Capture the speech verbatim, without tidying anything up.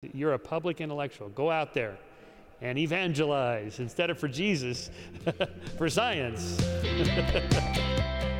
You're a public intellectual. Go out there and evangelize instead of for Jesus, for science.